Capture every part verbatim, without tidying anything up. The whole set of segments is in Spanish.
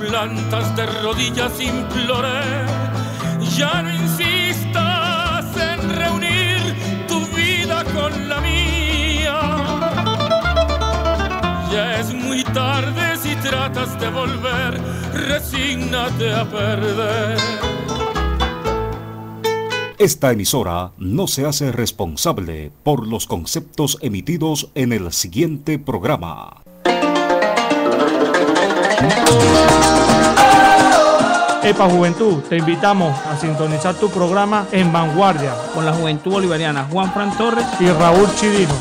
plantas de rodillas imploré, ya no insistas en reunir tu vida con la mía. Ya es muy tarde si tratas de volver, resígnate a perder. Esta emisora no se hace responsable por los conceptos emitidos en el siguiente programa. Epa Juventud, te invitamos a sintonizar tu programa En Vanguardia con la Juventud Bolivariana, Juanfran Torres y Raúl Chirino.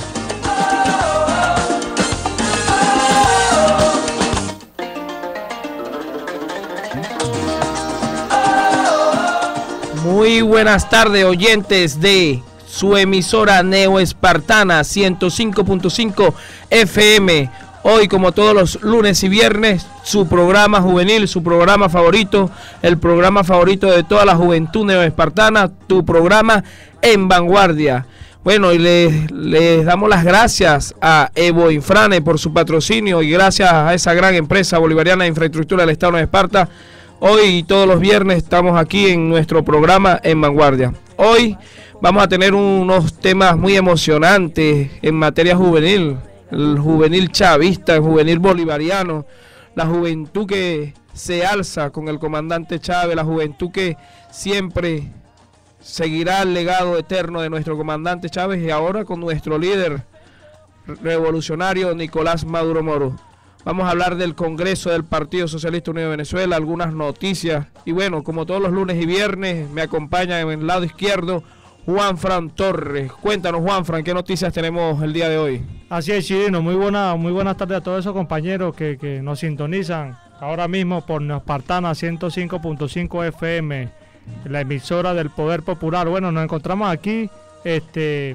Muy buenas tardes, oyentes de su emisora neoespartana ciento cinco punto cinco F M. Hoy, como todos los lunes y viernes, su programa juvenil, su programa favorito, el programa favorito de toda la juventud neoespartana, tu programa En Vanguardia. Bueno, y les, les damos las gracias a Evo Infrane por su patrocinio y gracias a esa gran empresa bolivariana de infraestructura del Estado de Esparta. Hoy y todos los viernes estamos aquí en nuestro programa En Vanguardia. Hoy vamos a tener unos temas muy emocionantes en materia juvenil. El juvenil chavista, el juvenil bolivariano, la juventud que se alza con el comandante Chávez, la juventud que siempre seguirá el legado eterno de nuestro comandante Chávez y ahora con nuestro líder revolucionario Nicolás Maduro Moro. Vamos a hablar del Congreso del Partido Socialista Unido de Venezuela, algunas noticias. Y bueno, como todos los lunes y viernes, me acompaña en el lado izquierdo Juanfran Torres. Cuéntanos, Juanfran, ¿qué noticias tenemos el día de hoy? Así es, Chirino. Muy, buena, muy buenas tardes a todos esos compañeros que, que nos sintonizan ahora mismo por Neoespartana ciento cinco punto cinco F M, la emisora del Poder Popular. Bueno, nos encontramos aquí, este,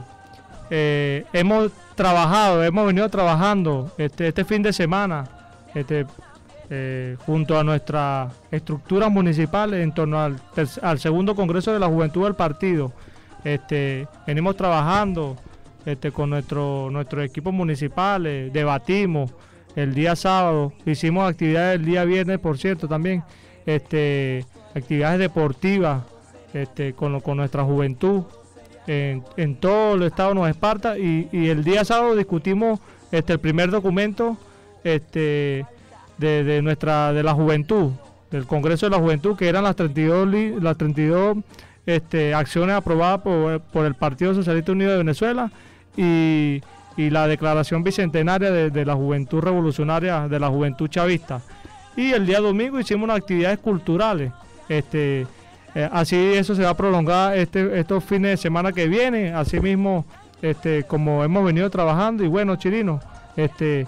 eh, hemos trabajado, hemos venido trabajando este, este fin de semana este, eh, junto a nuestras estructuras municipales en torno al, al segundo Congreso de la Juventud del Partido. Este, venimos trabajando este, con nuestro, nuestros equipos municipales, debatimos el día sábado, hicimos actividades el día viernes, por cierto, también este, actividades deportivas este, con, con nuestra juventud. En, en todo el estado de Nueva Esparta y, y el día sábado discutimos este, el primer documento este, de, de nuestra de la juventud, del Congreso de la Juventud, que eran las treinta y dos, las treinta y dos este, acciones aprobadas por, por el Partido Socialista Unido de Venezuela y, y la declaración bicentenaria de, de la juventud revolucionaria, de la juventud chavista. Y el día domingo hicimos unas actividades culturales, este Eh, así eso se va a prolongar este, estos fines de semana que vienen, así mismo este, como hemos venido trabajando. Y bueno, Chirino, este,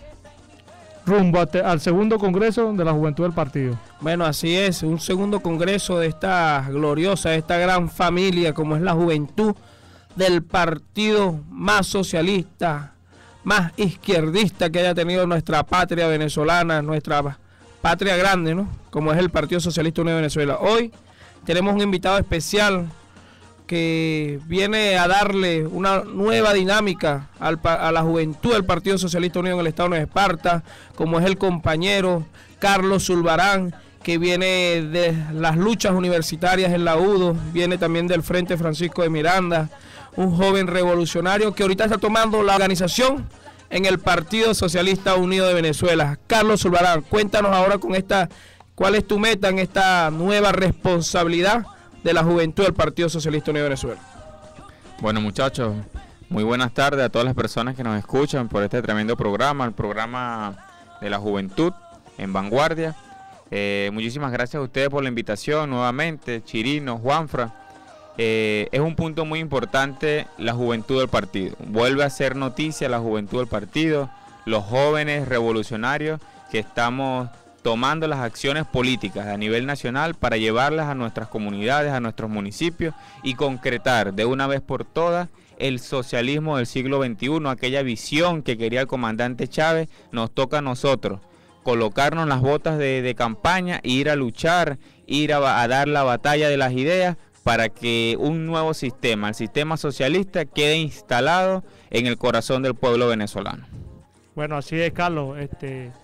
rumbo a te, al segundo congreso de la juventud del partido. Bueno, así es, un segundo congreso de esta gloriosa, de esta gran familia como es la juventud del partido más socialista, más izquierdista que haya tenido nuestra patria venezolana, nuestra patria grande, ¿no? Como es el Partido Socialista Unido de Venezuela. Hoy tenemos un invitado especial que viene a darle una nueva dinámica al, a la juventud del Partido Socialista Unido en el Estado de Esparta, como es el compañero Carlos Zulbarán, que viene de las luchas universitarias en la U D O, viene también del Frente Francisco de Miranda, un joven revolucionario que ahorita está tomando la organización en el Partido Socialista Unido de Venezuela. Carlos Zulbarán, cuéntanos ahora con esta... ¿Cuál es tu meta en esta nueva responsabilidad de la juventud del Partido Socialista Unido de Venezuela? Bueno, muchachos, muy buenas tardes a todas las personas que nos escuchan por este tremendo programa, el programa de la juventud en Vanguardia. Eh, muchísimas gracias a ustedes por la invitación nuevamente, Chirino, Juanfra. Eh, es un punto muy importante la juventud del partido. Vuelve a ser noticia la juventud del partido, los jóvenes revolucionarios que estamos tomando las acciones políticas a nivel nacional para llevarlas a nuestras comunidades, a nuestros municipios y concretar de una vez por todas el socialismo del siglo veintiuno, aquella visión que quería el comandante Chávez. Nos toca a nosotros colocarnos las botas de, de campaña e ir a luchar, ir a, a dar la batalla de las ideas para que un nuevo sistema, el sistema socialista, quede instalado en el corazón del pueblo venezolano. Bueno, así es, Carlos. Este...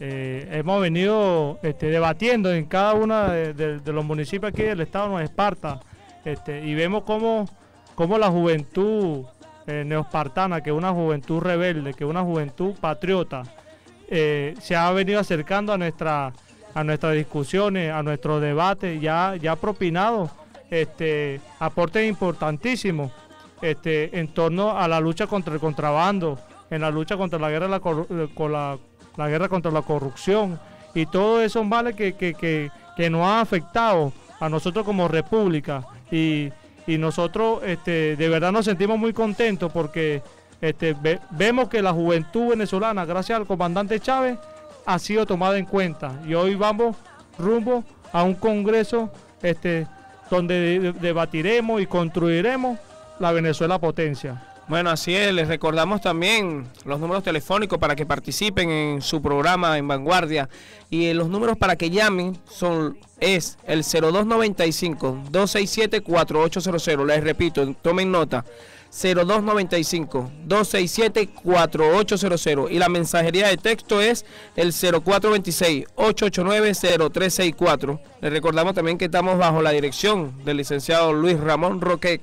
Eh, hemos venido este, debatiendo en cada uno de, de, de los municipios aquí del estado de Nueva Esparta, este, y vemos cómo, cómo la juventud eh, neoespartana, que es una juventud rebelde, que es una juventud patriota, eh, se ha venido acercando a, nuestra, a nuestras discusiones, a nuestros debates, ya, ya ha propinado este, aportes importantísimos este, en torno a la lucha contra el contrabando, en la lucha contra la guerra, la, con la, la guerra contra la corrupción y todos esos males que, que, que, que nos han afectado a nosotros como república. Y, y nosotros este, de verdad nos sentimos muy contentos porque este, ve, vemos que la juventud venezolana, gracias al comandante Chávez, ha sido tomada en cuenta. Y hoy vamos rumbo a un congreso este, donde de, debatiremos y construiremos la Venezuela potencia. Bueno, así es, les recordamos también los números telefónicos para que participen en su programa en Vanguardia, y los números para que llamen son es el cero dos noventa y cinco, dos seis siete, cuatro ocho cero cero. Les repito, tomen nota, cero dos noventa y cinco, dos seis siete, cuatro ocho cero cero, y la mensajería de texto es el cero cuatro dos seis, ocho ocho nueve, cero tres seis cuatro. Les recordamos también que estamos bajo la dirección del licenciado Luis Ramón Roquet.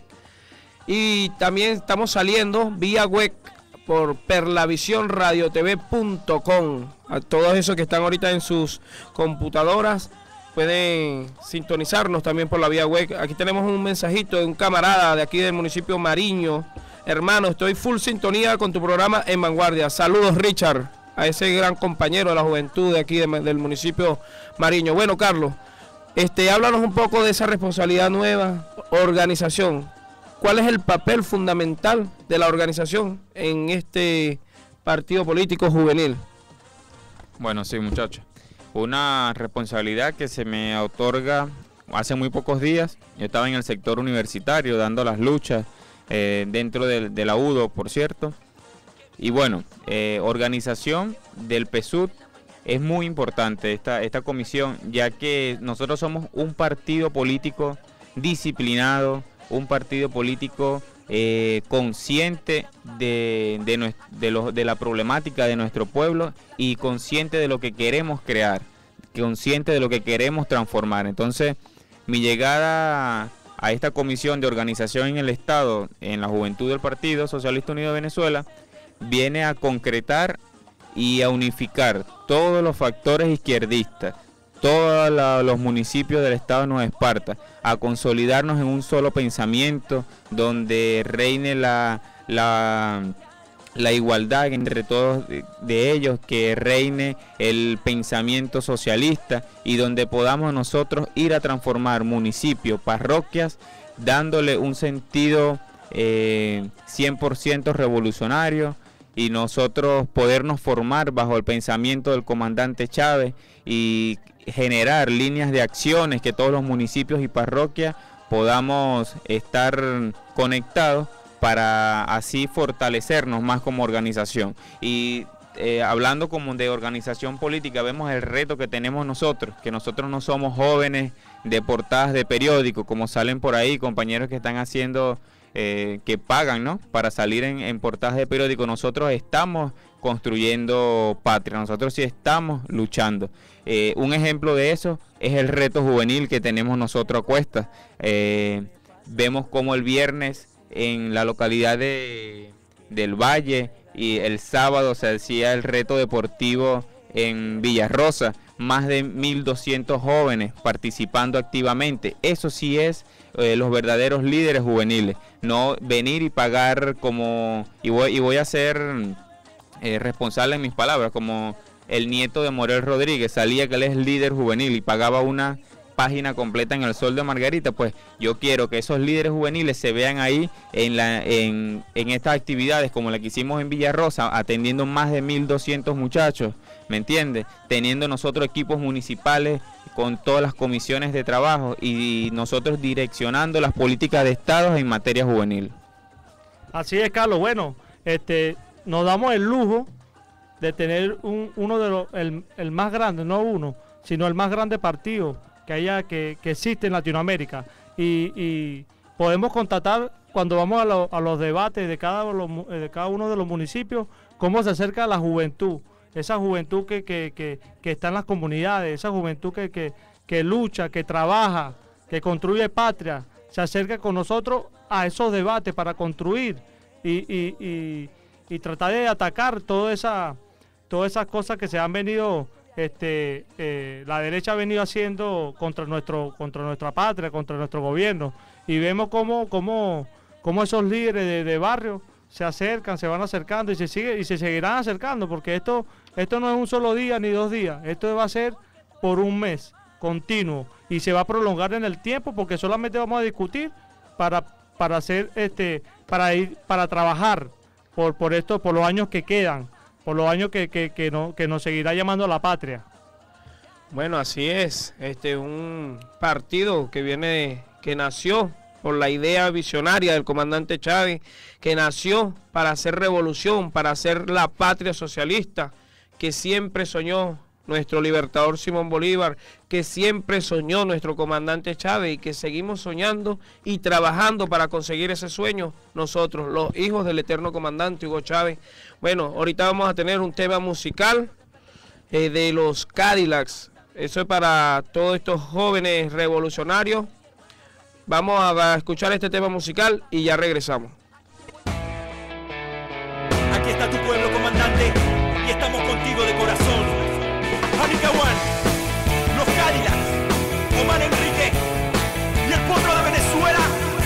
Y también estamos saliendo vía web por perlavisión radio t v punto com. A todos esos que están ahorita en sus computadoras pueden sintonizarnos también por la vía web. Aquí tenemos un mensajito de un camarada de aquí del municipio Mariño. Hermano, estoy full sintonía con tu programa en Vanguardia. Saludos, Richard, a ese gran compañero de la juventud de aquí de, del municipio Mariño. Bueno, Carlos, este, háblanos un poco de esa responsabilidad nueva, organización. ¿Cuál es el papel fundamental de la organización en este partido político juvenil? Bueno, sí, muchachos. Una responsabilidad que se me otorga hace muy pocos días. Yo estaba en el sector universitario dando las luchas eh, dentro de, de la U D O, por cierto. Y bueno, eh, organización del P S U D es muy importante, esta, esta comisión, ya que nosotros somos un partido político disciplinado, un partido político eh, consciente de, de, de, lo, de la problemática de nuestro pueblo y consciente de lo que queremos crear, consciente de lo que queremos transformar. Entonces, mi llegada a esta comisión de organización en el Estado, en la juventud del Partido Socialista Unido de Venezuela, viene a concretar y a unificar todos los factores izquierdistas, todos la, los municipios del estado de Nueva Esparta, a consolidarnos en un solo pensamiento donde reine la, la, la igualdad entre todos de, de ellos, que reine el pensamiento socialista y donde podamos nosotros ir a transformar municipios, parroquias, dándole un sentido eh, cien por ciento revolucionario, y nosotros podernos formar bajo el pensamiento del comandante Chávez y generar líneas de acciones que todos los municipios y parroquias podamos estar conectados para así fortalecernos más como organización. Y eh, hablando como de organización política, vemos el reto que tenemos nosotros, que nosotros no somos jóvenes de portadas de periódico, como salen por ahí compañeros que están haciendo... Eh, que pagan, ¿no?, para salir en, en portadas de periódico. Nosotros estamos construyendo patria, nosotros sí estamos luchando. Eh, un ejemplo de eso es el reto juvenil que tenemos nosotros a cuestas. Eh, vemos como el viernes en la localidad de, del Valle y el sábado se hacía el reto deportivo en Villarrosa, más de mil doscientos jóvenes participando activamente. Eso sí es eh, los verdaderos líderes juveniles, no venir y pagar como, y voy, y voy a ser eh, responsable en mis palabras, como el nieto de Morel Rodríguez, salía que él es líder juvenil y pagaba una página completa en el Sol de Margarita. Pues yo quiero que esos líderes juveniles se vean ahí en, la, en, en estas actividades como la que hicimos en Villarrosa, atendiendo más de mil doscientos muchachos, ¿me entiendes? Teniendo nosotros equipos municipales con todas las comisiones de trabajo y nosotros direccionando las políticas de Estado en materia juvenil. Así es, Carlos. Bueno, este, nos damos el lujo de tener un, uno de los, el, el más grande, no uno, sino el más grande partido que haya que, que existe en Latinoamérica. Y, y podemos constatar cuando vamos a, lo, a los debates de cada, de cada uno de los municipios cómo se acerca la juventud. esa juventud que, que, que, que está en las comunidades, esa juventud que, que, que lucha, que trabaja, que construye patria, se acerca con nosotros a esos debates para construir y, y, y, y tratar de atacar toda esa, todas esas cosas que se han venido, este, eh, la derecha ha venido haciendo contra, nuestro, contra nuestra patria, contra nuestro gobierno. Y vemos cómo, cómo, cómo esos líderes de, de barrio se acercan, se van acercando y se sigue y se seguirán acercando, porque esto, esto no es un solo día ni dos días, esto va a ser por un mes continuo y se va a prolongar en el tiempo, porque solamente vamos a discutir para, para hacer este, para ir, para trabajar por, por esto, por los años que quedan, por los años que, que, que, no, que nos seguirá llamando a la patria. Bueno, así es, este un partido que viene, que nació por la idea visionaria del comandante Chávez, que nació para hacer revolución, para hacer la patria socialista, que siempre soñó nuestro libertador Simón Bolívar, que siempre soñó nuestro comandante Chávez y que seguimos soñando y trabajando para conseguir ese sueño nosotros, los hijos del eterno comandante Hugo Chávez. Bueno, ahorita vamos a tener un tema musical eh, de los Cadillacs, eso es para todos estos jóvenes revolucionarios. Vamos a escuchar este tema musical y ya regresamos. Aquí está tu pueblo, comandante, y estamos contigo de corazón. Janicahuán, los Cadillacs, Omar Enrique y el pueblo de Venezuela.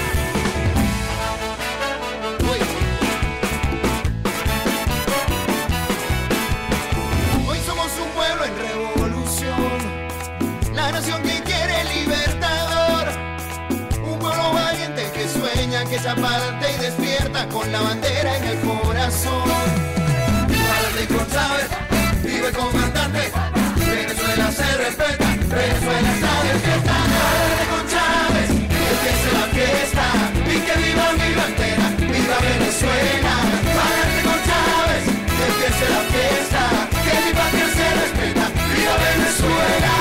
Hoy somos un pueblo en revolución, la nación que quiere libertador, un pueblo valiente que sueña, que se aparte y despierta con la bandera en el corazón. Párate con Chávez, vive el comandante, Venezuela se respeta, Venezuela está de fiesta. Párate con Chávez, que empiece la fiesta y que viva mi bandera, viva Venezuela. Párate con Chávez, que empiece la fiesta, que mi patria se respeta, viva Venezuela.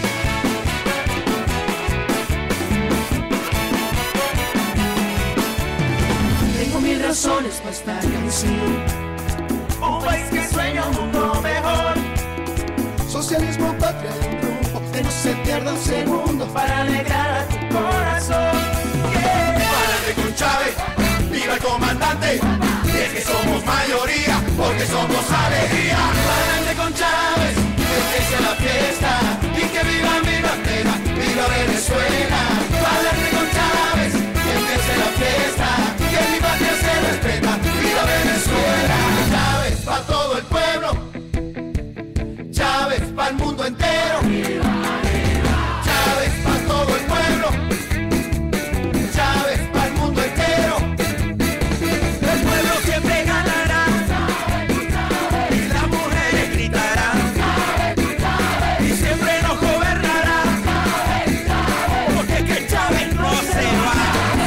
Tengo mil razones para esta canción. Un país que sueña un mundo mejor. Socialismo, patria y un rumbo, que no se pierda un segundo para alegrar a tu corazón. Yeah. Párate con Chávez, viva el comandante, y es que somos mayoría, porque somos alegría. Párate con Chávez, que empiece la fiesta, y que viva mi bandera, viva Venezuela. Párate con Chávez, que empiece la fiesta, que mi patria se respeta, viva Venezuela. Chávez pa' todo el pueblo, Chávez pa' el mundo entero, Chávez pa' todo el pueblo, Chávez pa' el mundo entero. El pueblo siempre ganará y las mujeres gritarán y siempre nos gobernará, porque que Chávez no se va.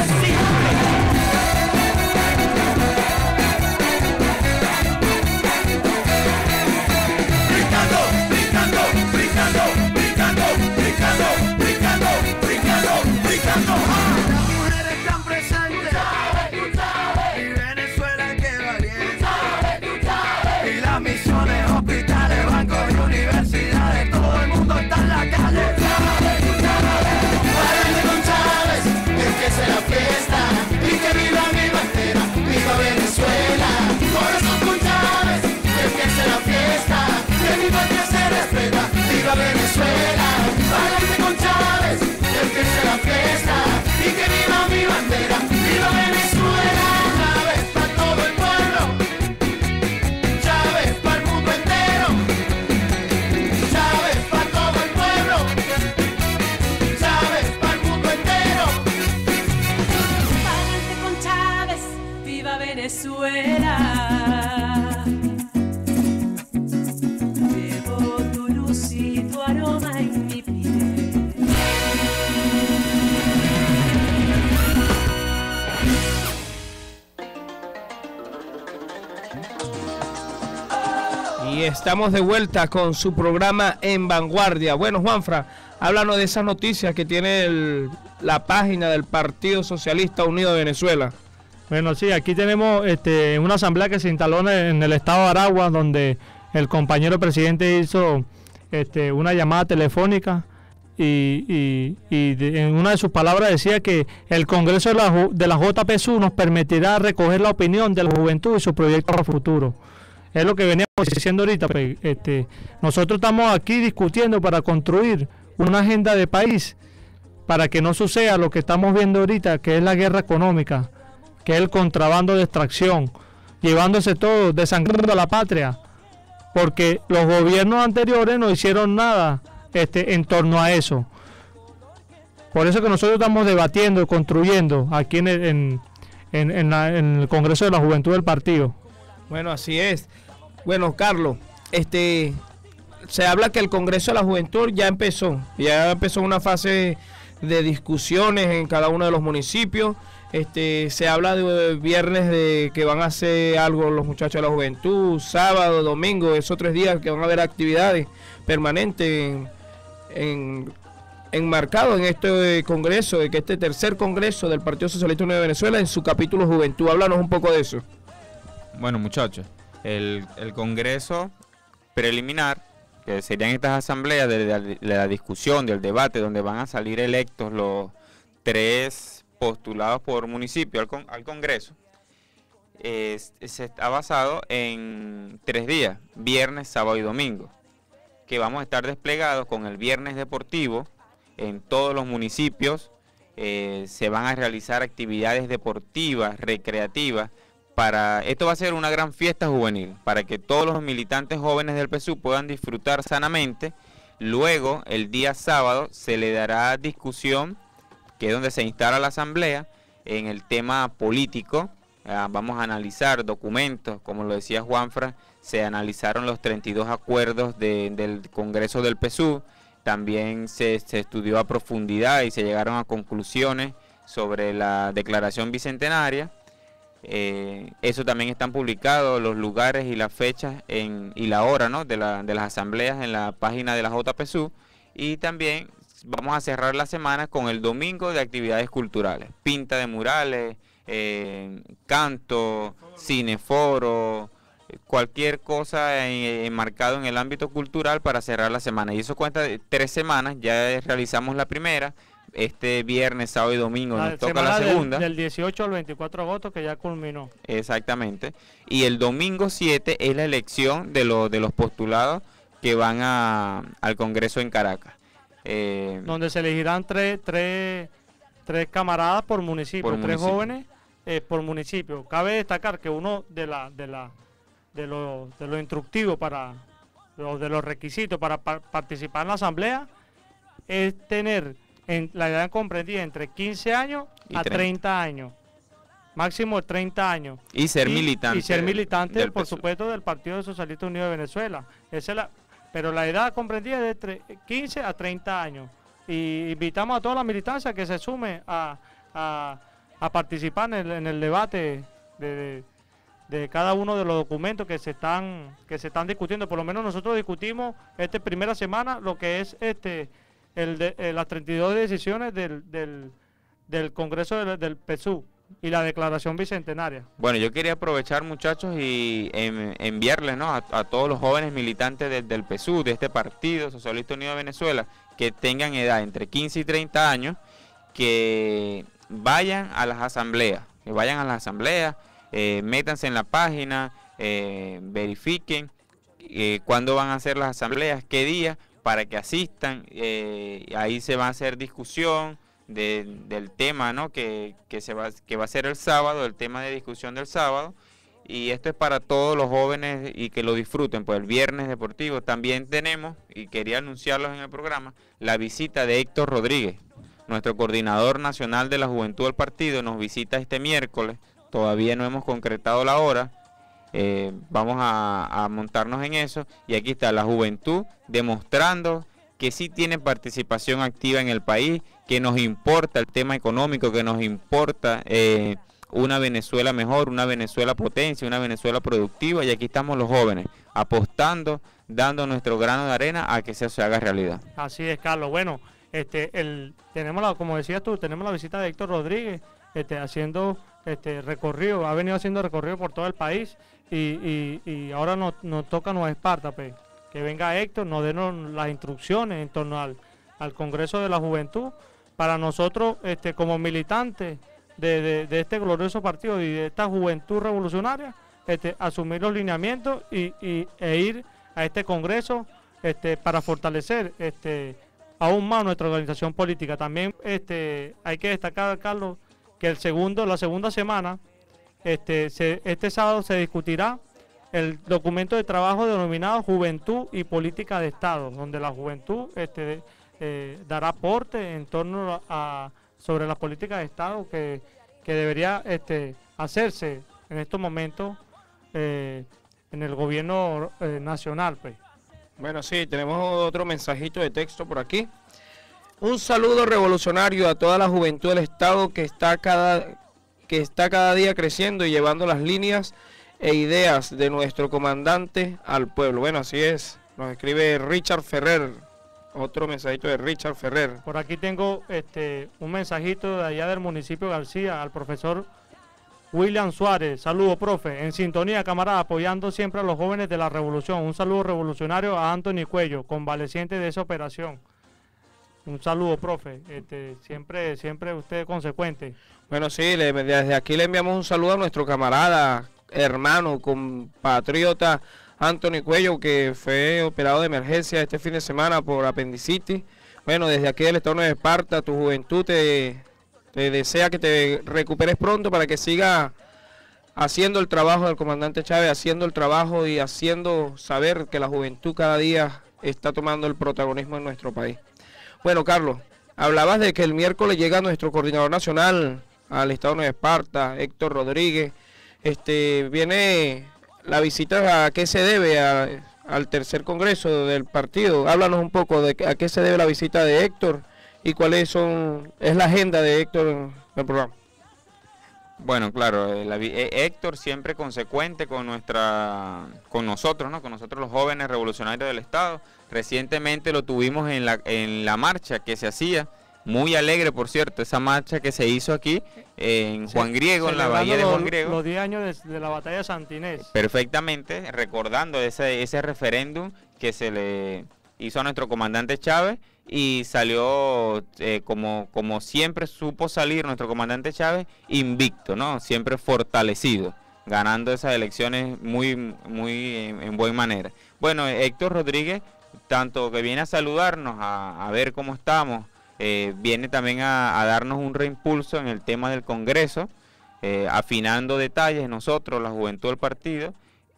Viva Venezuela, párate con Chávez, que empiece la fiesta y que viva mi bandera, viva Venezuela. Chávez para todo el pueblo, Chávez para el mundo entero, Chávez para todo el pueblo, Chávez para el mundo entero. Párate con Chávez, viva Venezuela. Y estamos de vuelta con su programa En Vanguardia. Bueno, Juanfra, háblanos de esas noticias que tiene el, la página del Partido Socialista Unido de Venezuela. Bueno, sí, aquí tenemos este, una asamblea que se instaló en el estado de Aragua, donde el compañero presidente hizo este, una llamada telefónica y, y, y de, en una de sus palabras decía que el Congreso de la, de la J P S U nos permitirá recoger la opinión de la juventud y sus proyectos a futuro. Es lo que veníamos diciendo ahorita. Pues, este, nosotros estamos aquí discutiendo para construir una agenda de país para que no suceda lo que estamos viendo ahorita, que es la guerra económica, que es el contrabando de extracción, llevándose todo, desangrando a la patria, porque los gobiernos anteriores no hicieron nada este, en torno a eso. Por eso que nosotros estamos debatiendo y construyendo aquí en el, en, en, en, la, en el Congreso de la Juventud del partido. Bueno, así es. Bueno, Carlos, este, se habla que el Congreso de la Juventud ya empezó, ya empezó una fase de discusiones en cada uno de los municipios. Este, se habla de viernes de que van a hacer algo los muchachos de la juventud, sábado, domingo, esos tres días que van a haber actividades permanentes en, en, enmarcado en este congreso, de que este tercer congreso del Partido Socialista Unido de Venezuela en su capítulo Juventud. Háblanos un poco de eso. Bueno, muchachos, el, el congreso preliminar, que serían estas asambleas de, de, de la discusión, del debate, donde van a salir electos los tres postulados por municipio al, con, al Congreso, es, se está basado en tres días, viernes, sábado y domingo, que vamos a estar desplegados con el viernes deportivo en todos los municipios. Eh, se van a realizar actividades deportivas, recreativas. Para, esto va a ser una gran fiesta juvenil, para que todos los militantes jóvenes del P S U puedan disfrutar sanamente. Luego, el día sábado, se le dará discusión, que es donde se instala la asamblea, en el tema político. Eh, vamos a analizar documentos, como lo decía Juanfra, se analizaron los treinta y dos acuerdos de, del Congreso del P S U, también se, se estudió a profundidad y se llegaron a conclusiones sobre la declaración bicentenaria. Eh, eso también están publicados los lugares y las fechas en, y la hora, ¿no?, de, la, de las asambleas en la página de la J P S U. Y también vamos a cerrar la semana con el domingo de actividades culturales, pinta de murales, eh, canto, cineforo, cualquier cosa enmarcado en, en el ámbito cultural para cerrar la semana. Y eso cuenta de tres semanas. Ya realizamos la primera. Este viernes, sábado y domingo la nos toca la segunda. Del, del dieciocho al veinticuatro de agosto, que ya culminó. Exactamente. Y el domingo siete es la elección de, lo, de los postulados que van a, al Congreso en Caracas. Eh, Donde se elegirán tres, tres, tres camaradas por municipio, por tres municipio. jóvenes eh, por municipio. Cabe destacar que uno de la de la de lo, de lo instructivo para lo, de los requisitos para pa participar en la asamblea es tener en la edad comprendida entre quince años y a treinta. treinta años, máximo de treinta años. Y ser militante. Y ser militante, del por P S U. supuesto, del Partido Socialista Unido de Venezuela. Esa es la, pero la edad comprendida es de quince a treinta años. Y invitamos a toda la militancia que se sume a, a, a participar en el, en el debate de, de, de cada uno de los documentos que se están que se están discutiendo. Por lo menos nosotros discutimos esta primera semana lo que es este el de, eh, las treinta y dos decisiones del, del, del Congreso del, del P S U y la declaración bicentenaria. Bueno, yo quería aprovechar, muchachos, y en, enviarles, ¿no?, a, a todos los jóvenes militantes de, del P S U, de este Partido Socialista Unido de Venezuela, que tengan edad entre quince y treinta años, que vayan a las asambleas, que vayan a las asambleas, eh, métanse en la página, eh, verifiquen eh, cuándo van a hacer las asambleas, qué día, para que asistan. Eh, ahí se va a hacer discusión de, del tema, ¿no?, que, que, se va, que va a ser el sábado, el tema de discusión del sábado. Y esto es para todos los jóvenes y que lo disfruten, pues el viernes deportivo. También tenemos, y quería anunciarlos en el programa, la visita de Héctor Rodríguez, nuestro coordinador nacional de la juventud del partido. Nos visita este miércoles, todavía no hemos concretado la hora. Eh, vamos a, a montarnos en eso, y aquí está la juventud demostrando que sí tiene participación activa en el país, que nos importa el tema económico, que nos importa eh, una Venezuela mejor, una Venezuela potencia, una Venezuela productiva, y aquí estamos los jóvenes apostando, dando nuestro grano de arena a que eso se haga realidad. Así es, Carlos. Bueno, este, el, tenemos la, como decías tú, tenemos la visita de Héctor Rodríguez, este, haciendo este recorrido, ha venido haciendo recorrido por todo el país, y, y, y ahora nos, nos toca Nueva Esparta, pues, que venga Héctor, nos den las instrucciones en torno al, al Congreso de la Juventud, para nosotros este, como militantes de, de, de este glorioso partido y de esta juventud revolucionaria, este, asumir los lineamientos y, y, e ir a este Congreso este, para fortalecer este, aún más nuestra organización política. También este, hay que destacar, Carlos, que el segundo, la segunda semana, este, se, este sábado se discutirá el documento de trabajo denominado Juventud y Política de Estado, donde la juventud este, eh, dará aporte en torno a sobre las políticas de Estado que, que debería este, hacerse en estos momentos eh, en el gobierno eh, nacional, pues. Bueno, sí, tenemos otro mensajito de texto por aquí. Un saludo revolucionario a toda la juventud del Estado que está cada, que está cada día creciendo y llevando las líneas e ideas de nuestro comandante al pueblo. Bueno, así es. Nos escribe Richard Ferrer. Otro mensajito de Richard Ferrer. Por aquí tengo este un mensajito de allá del municipio de García al profesor William Suárez. Saludo, profe. En sintonía, camarada, apoyando siempre a los jóvenes de la revolución. Un saludo revolucionario a Anthony Cuello, convaleciente de esa operación. Un saludo, profe. Este, siempre, siempre usted consecuente. Bueno, sí, le, desde aquí le enviamos un saludo a nuestro camarada, hermano, compatriota Anthony Cuello, que fue operado de emergencia este fin de semana por apendicitis. Bueno, desde aquí del Estado de Esparta, tu juventud te, te desea que te recuperes pronto para que siga haciendo el trabajo del comandante Chávez, haciendo el trabajo y haciendo saber que la juventud cada día está tomando el protagonismo en nuestro país. Bueno, Carlos, hablabas de que el miércoles llega nuestro coordinador nacional al Estado de Esparta, Héctor Rodríguez. Este, viene la visita, ¿a qué se debe? A, al tercer congreso del partido. Háblanos un poco de a qué se debe la visita de Héctor y cuáles son, es la agenda de Héctor en el programa. Bueno, claro, la, Héctor siempre consecuente con nuestra, con nosotros, ¿no? Con nosotros los jóvenes revolucionarios del Estado. Recientemente lo tuvimos en la, en la marcha que se hacía, muy alegre, por cierto, esa marcha que se hizo aquí en Juan Griego, en la bahía de Juan Griego. Los diez años de, de la batalla de Santa Inés. Perfectamente, recordando ese, ese referéndum que se le hizo a nuestro comandante Chávez y salió eh, como, como siempre supo salir nuestro comandante Chávez, invicto, ¿no? Siempre fortalecido, ganando esas elecciones muy, muy en, en buena manera. Bueno, Héctor Rodríguez, tanto que viene a saludarnos, a, a ver cómo estamos, eh, viene también a, a darnos un reimpulso en el tema del Congreso, eh, afinando detalles nosotros, la juventud del partido,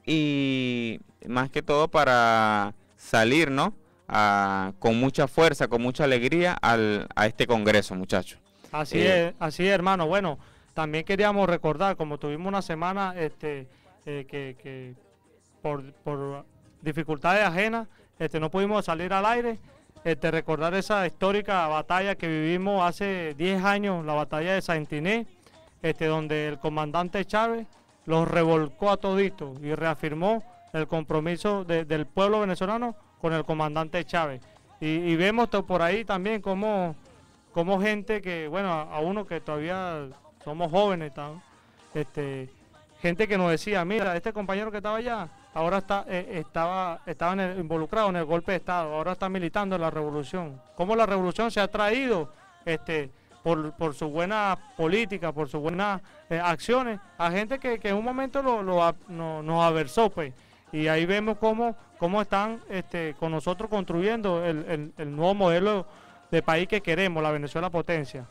y más que todo para salir, ¿no? A, con mucha fuerza, con mucha alegría al, a este Congreso, muchachos. Así eh, es, así es, hermano. Bueno, también queríamos recordar, como tuvimos una semana este, eh, que, que por, por dificultades ajenas este, no pudimos salir al aire, este, recordar esa histórica batalla que vivimos hace diez años, la batalla de Santa Inés, este, donde el comandante Chávez los revolcó a toditos y reafirmó el compromiso de, del pueblo venezolano con el comandante Chávez. Y, y vemos por ahí también como, como gente que, bueno, a, a uno que todavía somos jóvenes, este, gente que nos decía, mira, este compañero que estaba allá, ahora está, eh, estaba, estaba en el, involucrado en el golpe de Estado, ahora está militando en la revolución. Cómo la revolución se ha traído este, por, por su buena política, por sus buenas eh, acciones, a gente que, que en un momento lo, lo, no, nos aversó, pues. Y ahí vemos cómo, cómo están este, con nosotros construyendo el, el, el nuevo modelo de país que queremos, la Venezuela potencia.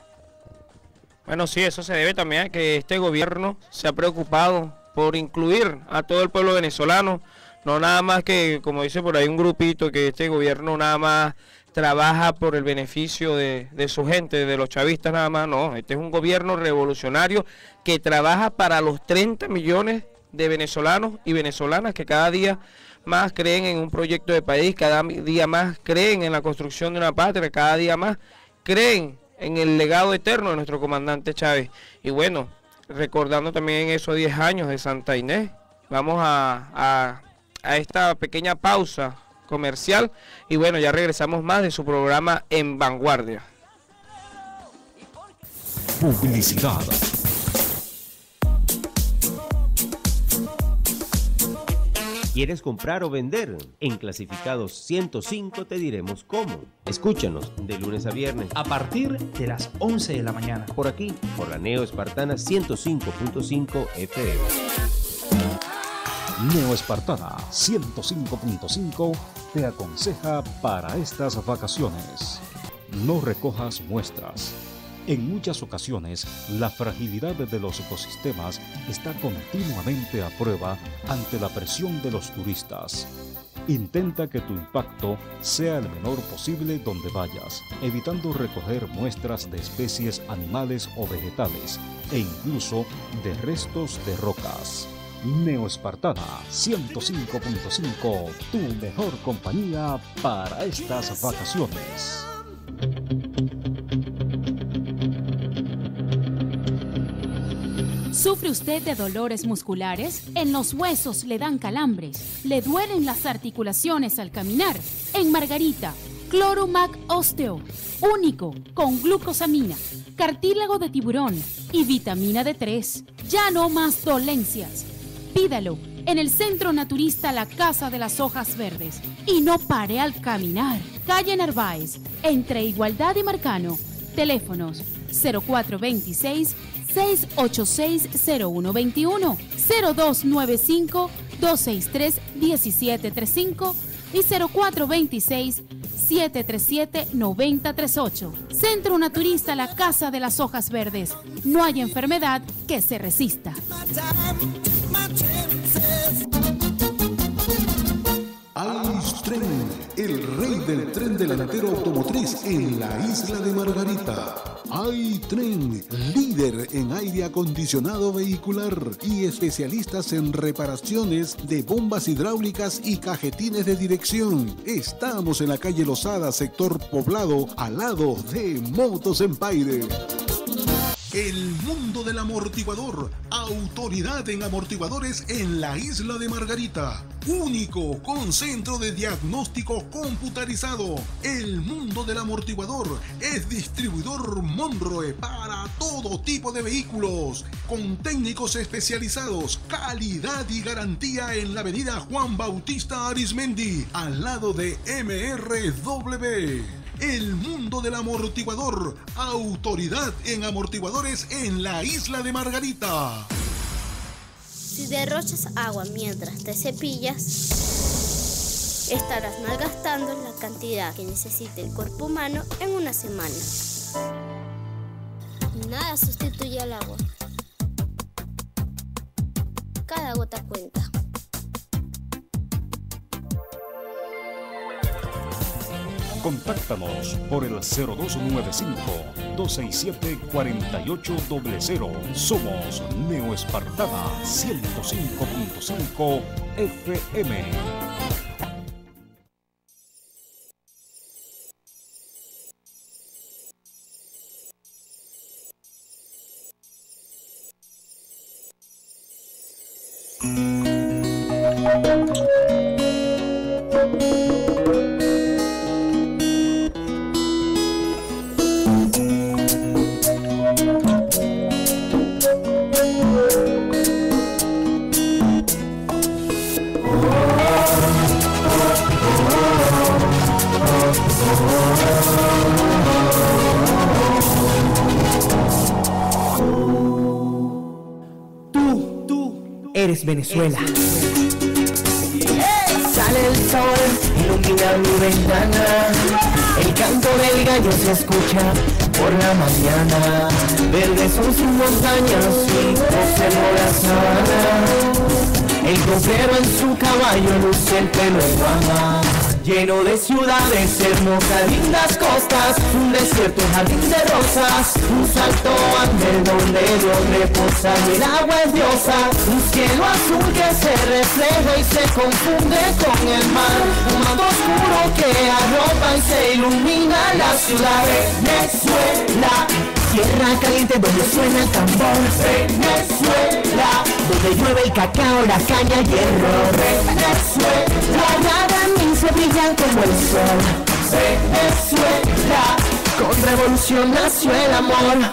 Bueno, sí, eso se debe también a que este gobierno se ha preocupado por incluir a todo el pueblo venezolano, no nada más que, como dice por ahí un grupito, que este gobierno nada más trabaja por el beneficio de, de su gente, de los chavistas nada más, no, este es un gobierno revolucionario que trabaja para los treinta millones de venezolanos y venezolanas que cada día más creen en un proyecto de país, cada día más creen en la construcción de una patria, cada día más creen en el legado eterno de nuestro comandante Chávez. Y bueno, recordando también esos diez años de Santa Inés, vamos a, a, a esta pequeña pausa comercial y bueno, ya regresamos más de su programa En Vanguardia. Publicidad. ¿Quieres comprar o vender? En Clasificados ciento cinco te diremos cómo. Escúchanos de lunes a viernes a partir de las once de la mañana. Por aquí, por la Neo Espartana ciento cinco punto cinco F M. Neo Espartana ciento cinco punto cinco te aconseja para estas vacaciones: no recojas muestras. En muchas ocasiones, la fragilidad de los ecosistemas está continuamente a prueba ante la presión de los turistas. Intenta que tu impacto sea el menor posible donde vayas, evitando recoger muestras de especies animales o vegetales e incluso de restos de rocas. Neo Espartana ciento cinco punto cinco, tu mejor compañía para estas vacaciones. ¿Sufre usted de dolores musculares? ¿En los huesos le dan calambres? ¿Le duelen las articulaciones al caminar? En Margarita, Cloromac Osteo, único, con glucosamina, cartílago de tiburón y vitamina D tres. Ya no más dolencias. Pídalo en el Centro Naturista La Casa de las Hojas Verdes. Y no pare al caminar. Calle Narváez, entre Igualdad y Marcano. Teléfonos cero cuatro veintiséis, seis ochenta y seis, cero uno veintiuno, cero dos noventa y cinco, doscientos sesenta y tres, diecisiete treinta y cinco y cero cuatro veintiséis, siete treinta y siete, noventa treinta y ocho. Centro Naturista La Casa de las Hojas Verdes. No hay enfermedad que se resista. Aistren, el rey del tren delantero automotriz en la isla de Margarita. Aitren, líder en aire acondicionado vehicular y especialistas en reparaciones de bombas hidráulicas y cajetines de dirección. Estamos en la calle Lozada, sector Poblado, al lado de Motos Empire. El mundo del amortiguador, autoridad en amortiguadores en la isla de Margarita. Único con centro de diagnóstico computarizado. El mundo del amortiguador es distribuidor Monroe para todo tipo de vehículos. Con técnicos especializados, calidad y garantía en la avenida Juan Bautista Arismendi, al lado de M R W. El mundo del amortiguador, autoridad en amortiguadores en la isla de Margarita. Si derrochas agua mientras te cepillas, estarás malgastando la cantidad que necesita el cuerpo humano en una semana. Nada sustituye al agua. Cada gota cuenta. Contáctanos por el cero dos nueve cinco, dos seis siete, cuatro ocho cero cero. Somos Neo Espartana ciento cinco punto cinco F M. Venezuela. Sale el sol, ilumina mi ventana, el canto del gallo se escucha por la mañana, verdes son sus montañas y observo la sabana, el copero en su caballo luce el pelo en guama. Lleno de ciudades hermosas, lindas costas, un desierto, jardín de rosas, un salto ángel donde Dios reposa y el agua es diosa, un cielo azul que se refleja y se confunde con el mar, un manto oscuro que arropa y se ilumina la ciudad. Venezuela, tierra caliente donde suena el tambor. Venezuela, donde llueve el cacao, la caña y el ron. Venezuela, nada mí se brillan como el sol. Venezuela, con revolución nació el amor.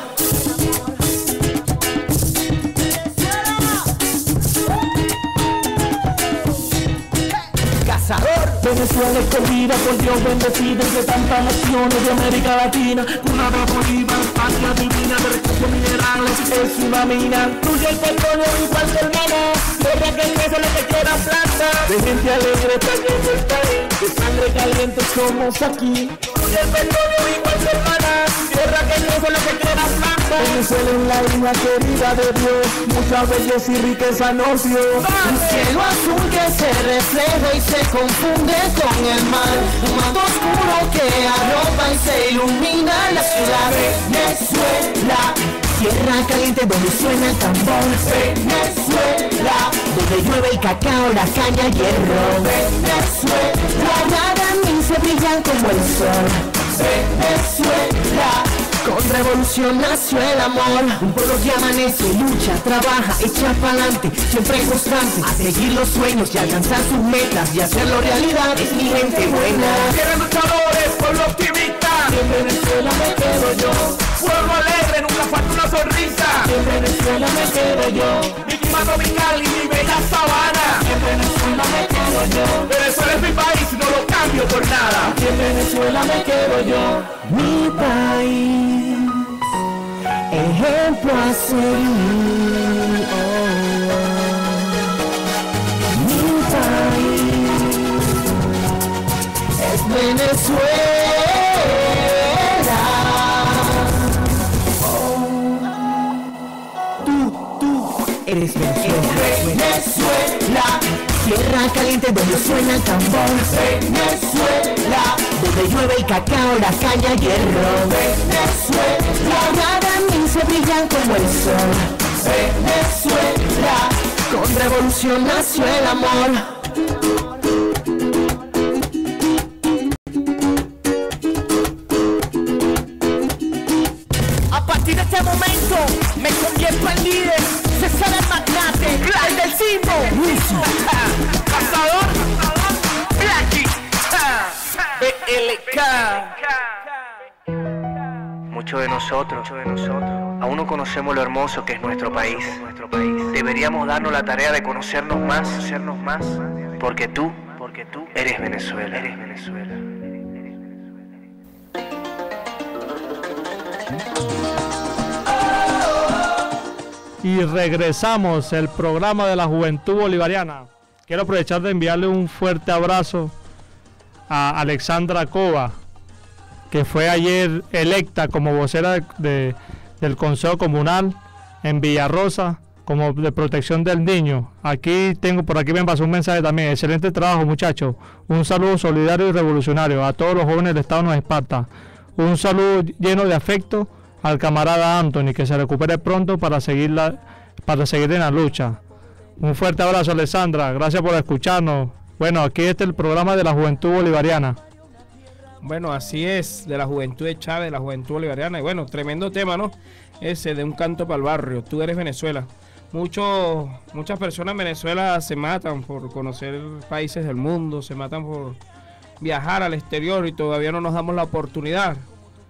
Venezuela escogida por Dios, bendecida entre tantas naciones de América Latina, cuna de Bolívar, patria divina de recursos minerales, es una mina. Tuyo el petróleo igual que el vino, tierra que crece lo que quiera plata, de gente alegre trayendo el país, de sangre caliente somos aquí. Tuyo el petróleo igual que el maná, tierra que crece lo que quiera plata, Venezuela es la hija querida de Dios, mucha belleza y riqueza nos dio. Un cielo azul que se refleja y se confunde con el mar, un manto oscuro que arropa y se ilumina la ciudad. Venezuela, tierra caliente donde suena el tambor. Venezuela, donde llueve el cacao, la caña, hierro. Venezuela, nada ni se brillan como el sol. Venezuela, con revolución nació el amor. Un pueblo que amanece, lucha, trabaja, echa pa'lante, siempre constante, a seguir los sueños y alcanzar sus metas y hacerlo realidad. Es mi gente buena. Tierra de luchadores, pueblo optimista. En Venezuela me quedo yo. Pueblo alegre, nunca falta una sonrisa. En Venezuela me quedo yo. Mi clima tropical y mi bella sabana. En Venezuela me quedo yo. Venezuela es mi país y no lo cambio por nada. En Venezuela me quedo yo. Mi país, ejemplo a seguir. Oh, oh. Mi país es Venezuela. Oh. Tú, tú eres Venezuela. Venezuela, tierra caliente donde suena el tambor. Venezuela, donde llueve el cacao, la caña, hierro. Venezuela, nada ni se brillan como el sol. Venezuela, con revolución nació el amor. A partir de este momento me convierto en líder. César el magnate, el del Simbo. Cazador, Blackie, B L K. Muchos de nosotros, muchos de nosotros, aún no conocemos lo hermoso que es nuestro país. Nuestro país. Deberíamos darnos la tarea de conocernos más, conocernos más, porque tú, porque tú eres Venezuela, eres Venezuela. Y regresamos el programa de la Juventud Bolivariana. Quiero aprovechar de enviarle un fuerte abrazo a Alexandra Cova, que fue ayer electa como vocera de, de, del Consejo Comunal en Villarrosa, como de protección del niño. Aquí tengo, por aquí me pasó un mensaje también. Excelente trabajo, muchachos. Un saludo solidario y revolucionario a todos los jóvenes del Estado de Nueva Esparta. Un saludo lleno de afecto al camarada Anthony, que se recupere pronto para seguir, la, para seguir en la lucha. Un fuerte abrazo, Alessandra, gracias por escucharnos. Bueno, aquí está el programa de la Juventud Bolivariana. Bueno, así es, de la Juventud de Chávez, de la Juventud Bolivariana. Y bueno, tremendo tema, ¿no? Ese de un canto para el barrio, tú eres Venezuela. Muchos, muchas personas en Venezuela se matan por conocer países del mundo, se matan por viajar al exterior y todavía no nos damos la oportunidad.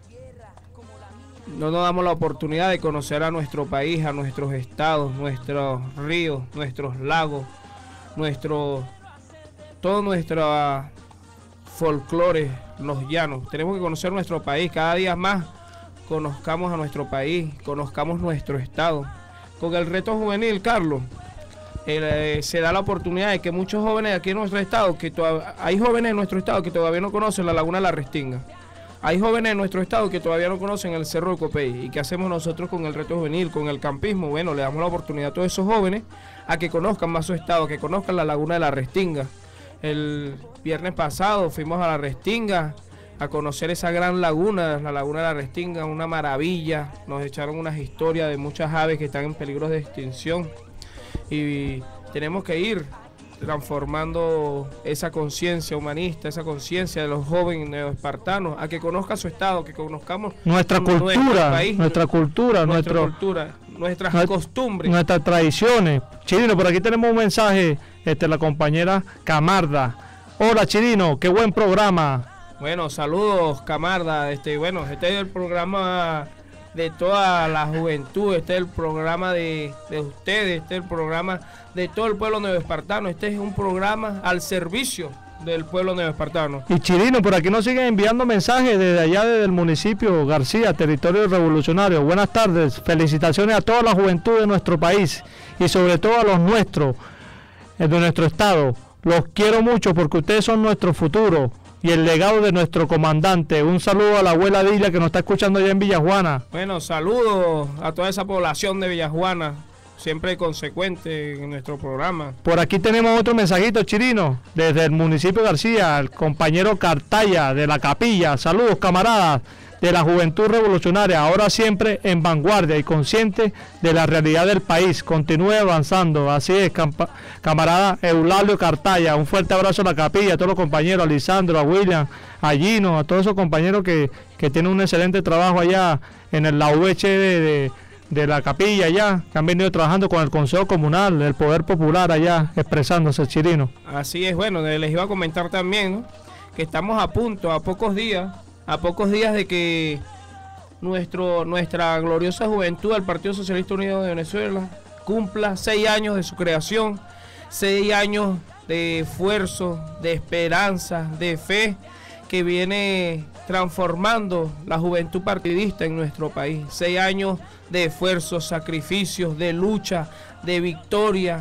No nos damos la oportunidad de conocer a nuestro país, a nuestros estados, nuestros ríos, nuestros lagos, nuestro, todo nuestro folclore, los llanos. Tenemos que conocer nuestro país, cada día más conozcamos a nuestro país, conozcamos nuestro estado. Con el reto juvenil, Carlos, eh, se da la oportunidad de que muchos jóvenes aquí en nuestro estado, que hay jóvenes en nuestro estado que todavía no conocen la Laguna de la Restinga. Hay jóvenes en nuestro estado que todavía no conocen el Cerro de Copey. ¿Y qué hacemos nosotros con el reto juvenil, con el campismo? Bueno, le damos la oportunidad a todos esos jóvenes a que conozcan más su estado, a que conozcan la Laguna de la Restinga. El viernes pasado fuimos a la Restinga a conocer esa gran laguna, la Laguna de la Restinga, una maravilla. Nos echaron unas historias de muchas aves que están en peligro de extinción. Y tenemos que ir transformando esa conciencia humanista, esa conciencia de los jóvenes neoespartanos, a que conozcan su estado, que conozcamos nuestra cultura, país, nuestra cultura, nuestra nuestro, cultura, nuestras nuestra, costumbres, nuestras tradiciones. Chirino, por aquí tenemos un mensaje, este, la compañera Camarda. Hola, Chirino, qué buen programa. Bueno, saludos, Camarda. Este, bueno, este es el programa de toda la juventud, este es el programa de, de ustedes, este es el programa de todo el pueblo neoespartano, este es un programa al servicio del pueblo neoespartano. Y Chirino, por aquí nos siguen enviando mensajes desde allá, desde el municipio García, territorio revolucionario. Buenas tardes, felicitaciones a toda la juventud de nuestro país y sobre todo a los nuestros, de nuestro estado. Los quiero mucho porque ustedes son nuestro futuro y el legado de nuestro comandante. Un saludo a la abuela Dilia que nos está escuchando allá en Villajuana. Bueno, saludos a toda esa población de Villajuana, siempre consecuente en nuestro programa. Por aquí tenemos otro mensajito, Chirino, desde el municipio de García, el compañero Cartaya de la Capilla. Saludos, camaradas de la Juventud Revolucionaria, ahora siempre en vanguardia y consciente de la realidad del país. Continúe avanzando. Así es, camarada Eulalio Cartaya. Un fuerte abrazo a la Capilla, a todos los compañeros, a Lisandro, a William, a Gino, a todos esos compañeros que, que tienen un excelente trabajo allá en el, la U H de, de, de la Capilla allá, que han venido trabajando con el Consejo Comunal, el Poder Popular allá, expresándose, Chirino. Así es, bueno, les iba a comentar también, ¿no?, que estamos a punto, a pocos días, a pocos días de que nuestro, nuestra gloriosa juventud, el Partido Socialista Unido de Venezuela, cumpla seis años de su creación, seis años de esfuerzo, de esperanza, de fe, que viene transformando la juventud partidista en nuestro país. Seis años de esfuerzos, sacrificios, de lucha, de victoria.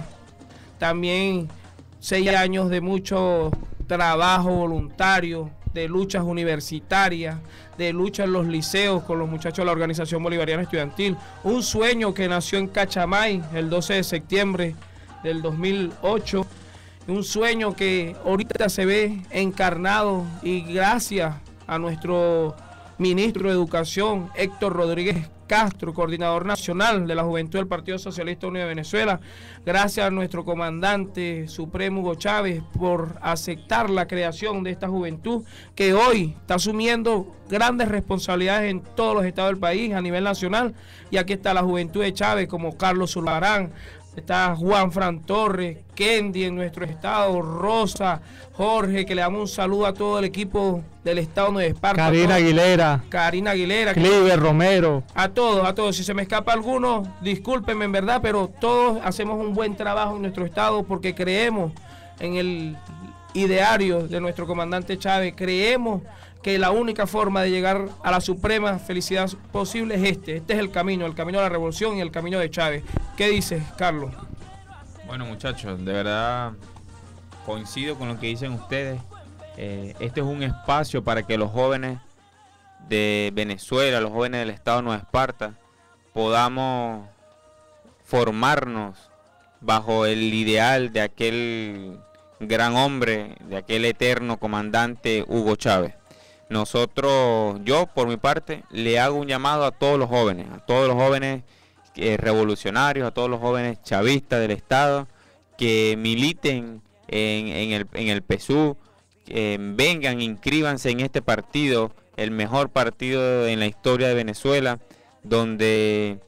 También seis años de mucho trabajo voluntario, de luchas universitarias, de lucha en los liceos con los muchachos de la Organización Bolivariana Estudiantil. Un sueño que nació en Cachamay el doce de septiembre del dos mil ocho. Un sueño que ahorita se ve encarnado y gracias a nuestro ministro de Educación, Héctor Rodríguez Castro, coordinador nacional de la Juventud del Partido Socialista Unido de Venezuela, gracias a nuestro comandante supremo Hugo Chávez por aceptar la creación de esta juventud que hoy está asumiendo grandes responsabilidades en todos los estados del país a nivel nacional. Y aquí está la juventud de Chávez como Carlos Zulbarán, está Juan Fran Torres, Kendi en nuestro estado, Rosa, Jorge, que le damos un saludo a todo el equipo del estado de Esparta. Karina Aguilera. Karina Aguilera. Cliver Romero. A todos, a todos. Si se me escapa alguno, discúlpenme en verdad, pero todos hacemos un buen trabajo en nuestro estado porque creemos en el ideario de nuestro comandante Chávez, creemos que la única forma de llegar a la suprema felicidad posible es este. Este es el camino, el camino de la revolución y el camino de Chávez. ¿Qué dices, Carlos? Bueno, muchachos, de verdad coincido con lo que dicen ustedes. Eh, este es un espacio para que los jóvenes de Venezuela, los jóvenes del estado de Nueva Esparta, podamos formarnos bajo el ideal de aquel gran hombre, de aquel eterno comandante Hugo Chávez. Nosotros, yo por mi parte, le hago un llamado a todos los jóvenes, a todos los jóvenes eh, revolucionarios, a todos los jóvenes chavistas del Estado, que militen en, en, el, en el P S U, eh, vengan, inscríbanse en este partido, el mejor partido en la historia de Venezuela, donde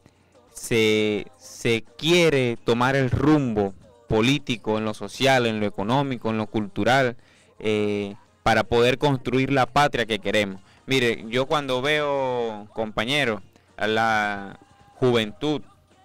se, se quiere tomar el rumbo político, en lo social, en lo económico, en lo cultural, eh, para poder construir la patria que queremos. Mire, yo cuando veo, compañeros, a la juventud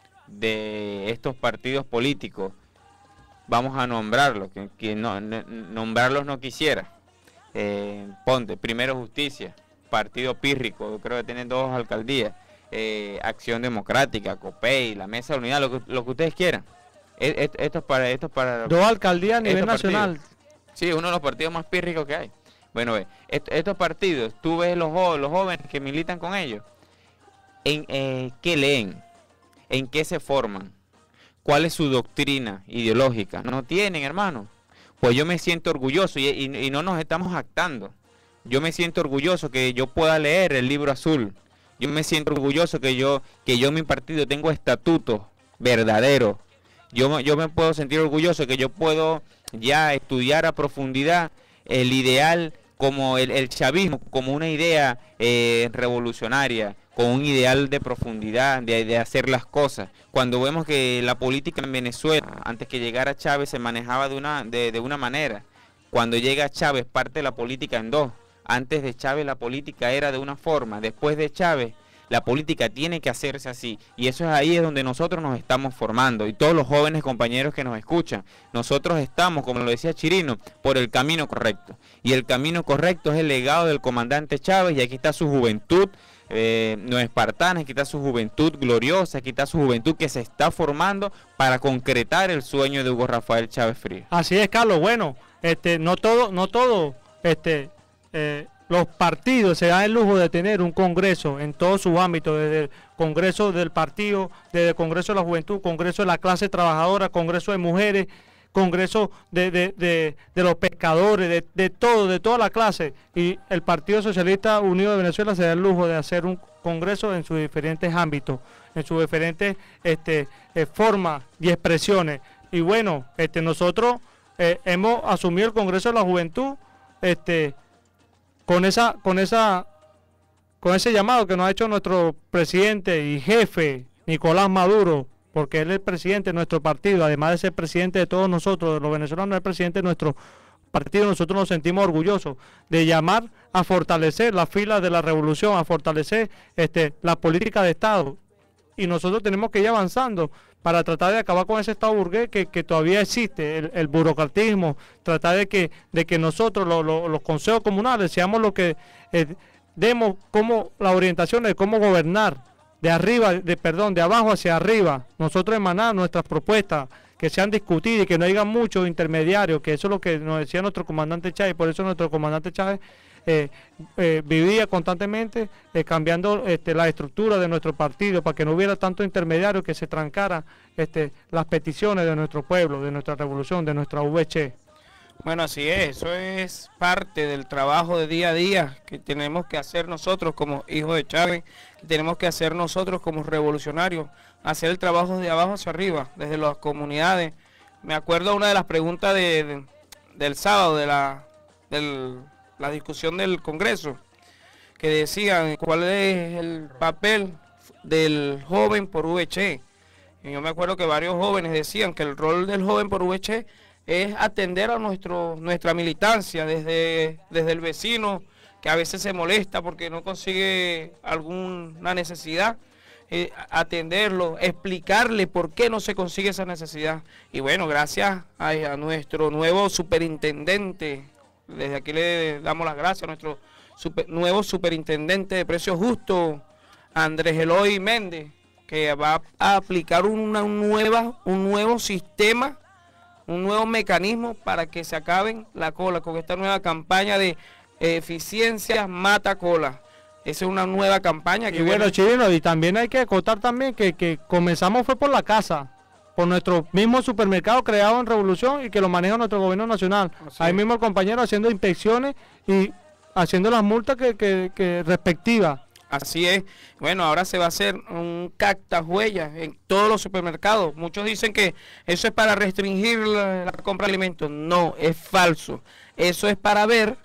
de estos partidos políticos, vamos a nombrarlos, que, que no, no, nombrarlos no quisiera. Eh, ponte, Primero Justicia, Partido Pírrico, yo creo que tienen dos alcaldías, eh, Acción Democrática, COPEI, la Mesa de Unidad, lo que, lo que ustedes quieran. Esto es para, esto para dos alcaldías a nivel nacional. Partidos. Sí, uno de los partidos más pírricos que hay. Bueno, ve, est estos partidos, tú ves los, jo los jóvenes que militan con ellos, en eh, ¿qué leen? ¿En qué se forman? ¿Cuál es su doctrina ideológica? No tienen, hermano. Pues yo me siento orgulloso y, y, y no nos estamos jactando. Yo me siento orgulloso que yo pueda leer el libro azul. Yo me siento orgulloso que yo, que yo en mi partido tengo estatutos verdaderos. Yo, yo me puedo sentir orgulloso que yo puedo ya estudiar a profundidad el ideal como el, el chavismo, como una idea eh, revolucionaria, con un ideal de profundidad, de, de hacer las cosas. Cuando vemos que la política en Venezuela, antes que llegara Chávez, se manejaba de una, de, de una manera. Cuando llega Chávez, parte la política en dos. Antes de Chávez la política era de una forma, después de Chávez La política tiene que hacerse así, y eso es ahí es donde nosotros nos estamos formando, y todos los jóvenes compañeros que nos escuchan, nosotros estamos, como lo decía Chirino, por el camino correcto, y el camino correcto es el legado del comandante Chávez, y aquí está su juventud, eh, no espartana, aquí está su juventud gloriosa, aquí está su juventud que se está formando para concretar el sueño de Hugo Rafael Chávez Frías. Así es, Carlos. Bueno, este, no todo, no todo, este, eh, los partidos se dan el lujo de tener un congreso en todos sus ámbitos, desde el congreso del partido, desde el congreso de la juventud, congreso de la clase trabajadora, congreso de mujeres, congreso de, de, de, de los pescadores, de, de todo, de toda la clase. Y el Partido Socialista Unido de Venezuela se da el lujo de hacer un congreso en sus diferentes ámbitos, en sus diferentes este, eh, formas y expresiones. Y bueno, este, nosotros eh, hemos asumido el Congreso de la Juventud, este, con esa, con esa, con ese llamado que nos ha hecho nuestro presidente y jefe Nicolás Maduro, porque él es el presidente de nuestro partido, además de ser presidente de todos nosotros, de los venezolanos, es el presidente de nuestro partido. Nosotros nos sentimos orgullosos de llamar a fortalecer las filas de la revolución, a fortalecer este, la política de Estado, y nosotros tenemos que ir avanzando para tratar de acabar con ese Estado burgués que, que todavía existe, el, el burocratismo, tratar de que, de que nosotros, lo, lo, los consejos comunales, seamos los que eh, demos como la orientación de cómo gobernar, de arriba, de perdón, de abajo hacia arriba, nosotros emanar nuestras propuestas, que sean discutidas y que no haya muchos intermediarios, que eso es lo que nos decía nuestro comandante Chávez, por eso nuestro comandante Chávez eh, eh, vivía constantemente eh, cambiando este, la estructura de nuestro partido para que no hubiera tanto intermediario, que se trancara este, las peticiones de nuestro pueblo, de nuestra revolución, de nuestra V C. Bueno, así es, eso es parte del trabajo de día a día que tenemos que hacer nosotros como hijos de Chávez, que tenemos que hacer nosotros como revolucionarios, hacer el trabajo de abajo hacia arriba, desde las comunidades. Me acuerdo una de las preguntas de, de, del sábado, de la, del, la discusión del Congreso, que decían cuál es el papel del joven por V C. Y yo me acuerdo que varios jóvenes decían que el rol del joven por V C es atender a nuestro nuestra militancia, desde, desde el vecino que a veces se molesta porque no consigue alguna necesidad, eh, atenderlo, explicarle por qué no se consigue esa necesidad. Y bueno, gracias a, a nuestro nuevo superintendente, desde aquí le damos las gracias a nuestro super, nuevo superintendente de Precios Justos, Andrés Eloy Méndez, que va a aplicar una nueva, un nuevo sistema, un nuevo mecanismo para que se acaben la cola con esta nueva campaña de eh, eficiencia mata cola. Esa es una nueva campaña que y bueno, Chirino, y también hay que acotar también que, que comenzamos fue por la casa, por nuestro mismo supermercado creado en Revolución y que lo maneja nuestro gobierno nacional. Así Ahí es. Mismo el compañero haciendo inspecciones y haciendo las multas que, que, que respectivas. Así es. Bueno, ahora se va a hacer un cactahuellas en todos los supermercados. Muchos dicen que eso es para restringir la, la compra de alimentos. No, es falso. Eso es para ver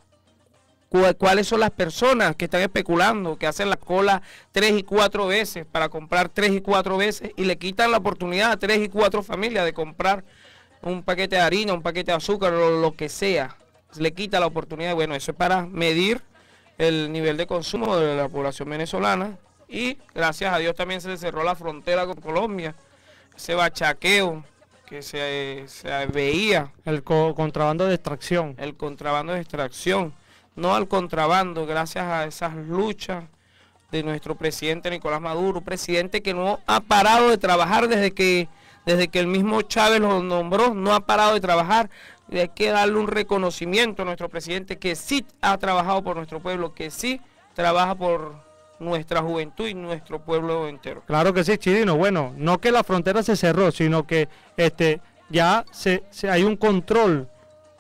cu cuáles son las personas que están especulando, que hacen la cola tres y cuatro veces para comprar tres y cuatro veces y le quitan la oportunidad a tres y cuatro familias de comprar un paquete de harina, un paquete de azúcar o lo que sea. Le quita la oportunidad. Bueno, eso es para medir el nivel de consumo de la población venezolana, y gracias a Dios también se cerró la frontera con Colombia, ese bachaqueo que se, se veía. El co contrabando de extracción. El contrabando de extracción, no al contrabando, gracias a esas luchas de nuestro presidente Nicolás Maduro, presidente que no ha parado de trabajar desde que, desde que el mismo Chávez lo nombró, no ha parado de trabajar. Y hay que darle un reconocimiento a nuestro presidente que sí ha trabajado por nuestro pueblo, que sí trabaja por nuestra juventud y nuestro pueblo entero. Claro que sí, Chirino. Bueno, no que la frontera se cerró, sino que este ya se, se hay un control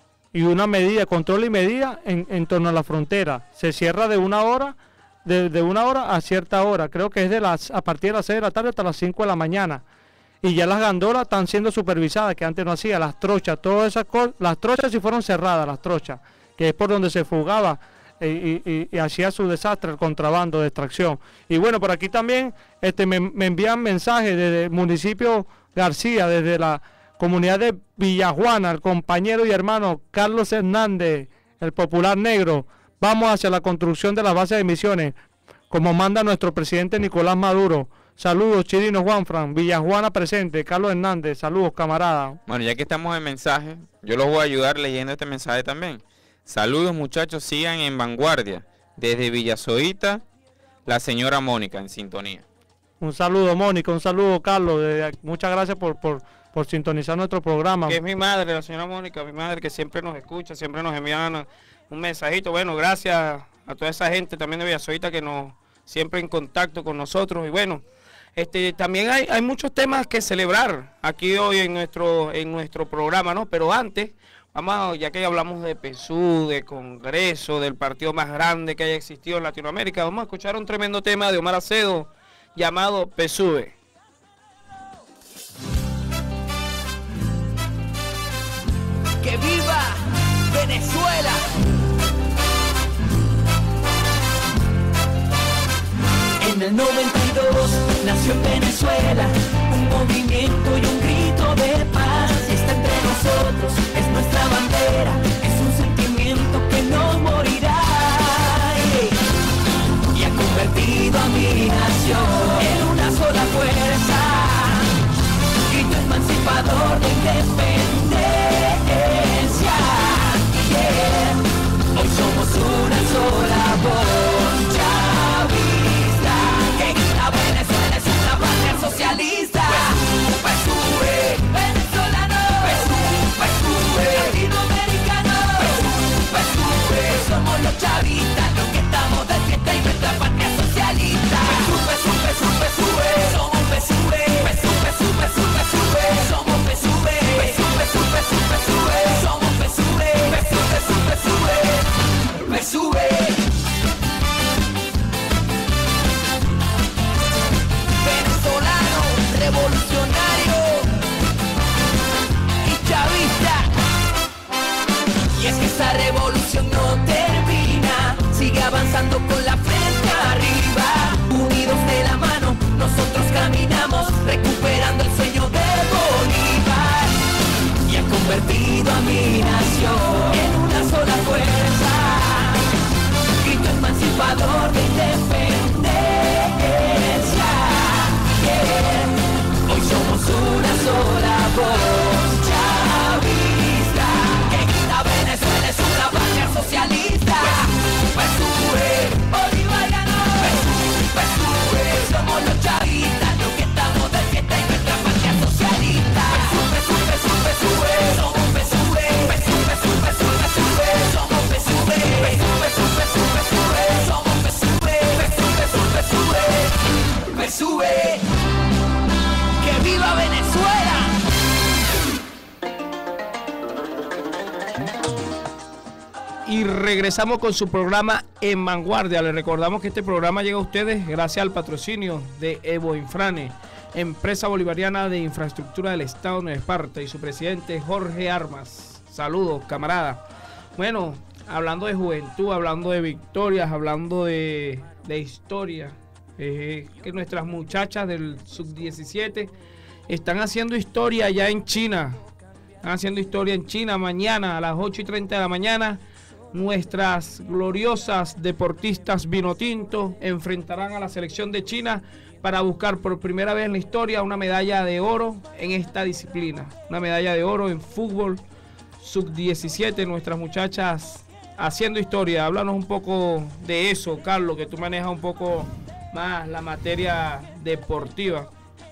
y una medida, control y medida en, en torno a la frontera. Se cierra de una hora, de, de una hora a cierta hora. Creo que es de las a partir de las seis de la tarde hasta las cinco de la mañana. Y ya las gandolas están siendo supervisadas, que antes no hacía, las trochas, todas esas cosas, las trochas sí fueron cerradas, las trochas, que es por donde se fugaba eh, y, y, y hacía su desastre, el contrabando de extracción. Y bueno, por aquí también este, me, me envían mensajes desde el municipio García, desde la comunidad de Villajuana, el compañero y hermano Carlos Hernández, el popular negro. Vamos hacia la construcción de las bases de emisiones. como manda nuestro presidente Nicolás Maduro. Saludos, Chirino Juanfran, Villajuana presente, Carlos Hernández, saludos, camarada. Bueno, ya que estamos en mensaje, yo los voy a ayudar leyendo este mensaje también. Saludos, muchachos, sigan en vanguardia. Desde Villasoita, la señora Mónica en sintonía. Un saludo, Mónica, un saludo, Carlos. De, muchas gracias por, por, por sintonizar nuestro programa. Que es mi madre, la señora Mónica, mi madre que siempre nos escucha, siempre nos envían un mensajito. Bueno, gracias a toda esa gente también de Villasoita que nos siempre en contacto con nosotros. Y bueno, este también hay, hay muchos temas que celebrar aquí hoy en nuestro, en nuestro programa, ¿no? Pero antes, vamos a, ya que hablamos de P S U, de Congreso, del partido más grande que haya existido en Latinoamérica, vamos a escuchar un tremendo tema de Omar Acedo llamado P S U V. ¡Que viva Venezuela! En el noventa y dos nació en Venezuela un movimiento y un grito de paz. Está entre nosotros, es nuestra bandera, es un sentimiento que no morirá. Y ha convertido a mi nación en una sola fuerza, grito emancipador de independencia. Yeah. Hoy somos una sola voz chavista que grita Venezuela es una patria socialista. P S U V, venezolano, P S U V, latinoamericano, P S U V, somos los chavistas los que estamos de fiesta y nuestra patria socialista. P S U V, P S U V, P S U V, somos P S U V, P S U V, P S U V, P S U V, somos P S U V, P S U V, P S U V, P S U V, somos P S U V, P S U V, P S U V, P S U V, P S U V. Venezolano, revolucionario y chavista. Y es que esta revolución no termina, sigue avanzando con la frente arriba. Unidos de la mano, nosotros caminamos, recuperando el sueño de Bolívar. Y ha convertido a mi nación en una sola fuerza, grito emancipador de independencia. Yeah. Hoy somos una sola voz chavista que grita Venezuela es una patria socialista. P S U V, bolivariano, P S U V, P S U V, somos los chavistas los que estamos de fiesta y nuestra patria socialista. P S U V, P S U V, P S U V, somos P S U V, P S U V, P S U V, P S U V, somos P S U V, P S U V, P S U V, P S U V, somos P S U V, P S U V, P S U V, P S U V, P S U V. ¡Que viva Venezuela! Y regresamos con su programa En Vanguardia. Les recordamos que este programa llega a ustedes gracias al patrocinio de Evo Infrane, empresa bolivariana de infraestructura del Estado de Esparta, y su presidente Jorge Armas. Saludos, camarada. Bueno, hablando de juventud, hablando de victorias, hablando de, de historia, eh, que nuestras muchachas del sub diecisiete están haciendo historia allá en China. Están haciendo historia en China. Mañana a las ocho y treinta de la mañana, nuestras gloriosas deportistas vinotinto enfrentarán a la selección de China para buscar por primera vez en la historia una medalla de oro en esta disciplina. Una medalla de oro en fútbol sub diecisiete. Nuestras muchachas haciendo historia. Háblanos un poco de eso, Carlos, que tú manejas un poco más la materia deportiva.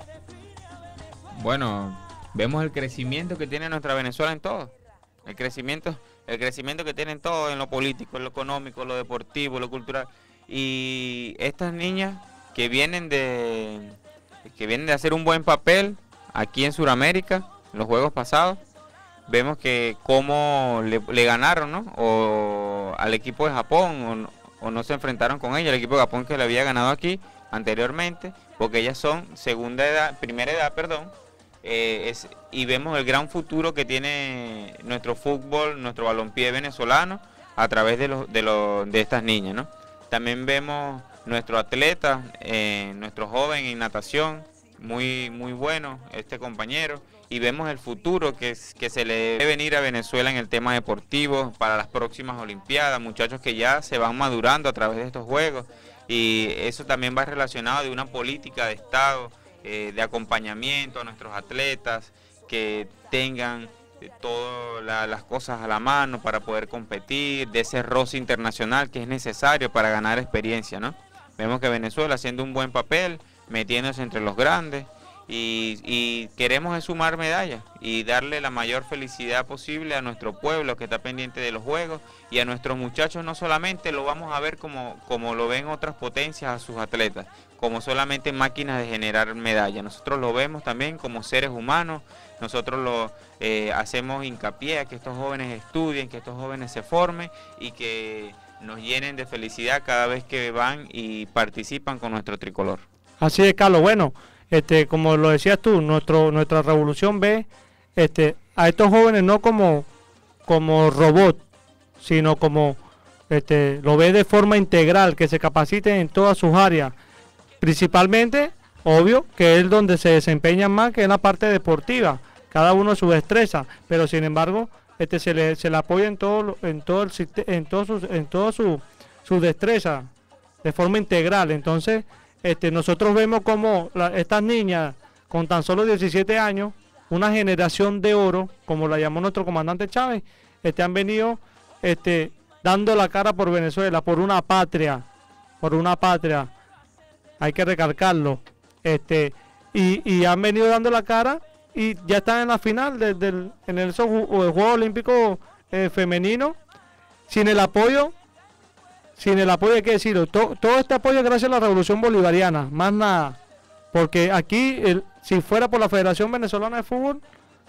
Bueno, vemos el crecimiento que tiene nuestra Venezuela en todo. El crecimiento, el crecimiento que tiene en todo, en lo político, en lo económico, en lo deportivo, en lo cultural. Y estas niñas que vienen de que vienen de hacer un buen papel aquí en Sudamérica, en los juegos pasados, vemos que cómo le, le ganaron, ¿no? O al equipo de Japón, o, o no se enfrentaron con ella, el equipo de Japón que le había ganado aquí anteriormente, porque ellas son segunda edad, primera edad, perdón, eh, es, y vemos el gran futuro que tiene nuestro fútbol, nuestro balompié venezolano a través de, los, de, los, de estas niñas, ¿no? También vemos nuestro atleta, eh, nuestro joven en natación, muy, muy bueno este compañero, y vemos el futuro que, que se le debe venir a Venezuela en el tema deportivo para las próximas Olimpiadas, muchachos que ya se van madurando a través de estos juegos y eso también va relacionado de una política de Estado, eh, de acompañamiento a nuestros atletas, que tengan eh, todas la, las cosas a la mano para poder competir, de ese roce internacional que es necesario para ganar experiencia, ¿no? Vemos que Venezuela haciendo un buen papel, metiéndose entre los grandes, y, y queremos sumar medallas y darle la mayor felicidad posible a nuestro pueblo que está pendiente de los juegos, y a nuestros muchachos no solamente lo vamos a ver como, como lo ven otras potencias a sus atletas, como solamente máquinas de generar medallas. Nosotros lo vemos también como seres humanos. Nosotros lo eh, hacemos hincapié a que estos jóvenes estudien, que estos jóvenes se formen y que nos llenen de felicidad cada vez que van y participan con nuestro tricolor. Así es, Carlos. Bueno, este, como lo decías tú, nuestro, nuestra revolución ve este, a estos jóvenes no como, como robots, sino como este, lo ve de forma integral, que se capaciten en todas sus áreas, principalmente, obvio, que es donde se desempeñan más, que es la parte deportiva, cada uno su destreza, pero sin embargo este, se, le, se le apoya en todo, en todo, el, en todo, su, en todo su, su destreza, de forma integral. Entonces, Este, nosotros vemos como la, estas niñas con tan solo diecisiete años, una generación de oro, como la llamó nuestro comandante Chávez, este, han venido este, dando la cara por Venezuela, por una patria, por una patria, hay que recalcarlo, este, y, y han venido dando la cara y ya están en la final de, de, en el, el Juego Olímpico eh, Femenino, sin el apoyo. Sin el apoyo, hay que decirlo, to, todo este apoyo es gracias a la Revolución Bolivariana, más nada. Porque aquí, el, si fuera por la Federación Venezolana de Fútbol,